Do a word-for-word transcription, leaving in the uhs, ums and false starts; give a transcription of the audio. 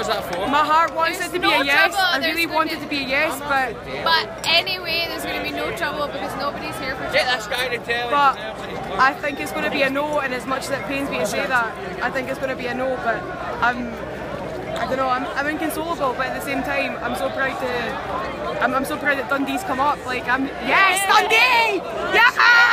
was that for? My heart wants There's it to be no a yes. trouble, I there's really gonna want be- it to be a yes, but But anyway, there's going to be no trouble because nobody's here for Get trouble. this guy to tell but him. I think it's going to be a no. And as much as it pains me to say that, I think it's going to be a no. But I'm, I don't know. I'm, I'm inconsolable, but at the same time, I'm so proud to. I'm, I'm so proud that Dundee's come up. Like I'm. Yes, Dundee! Yeah!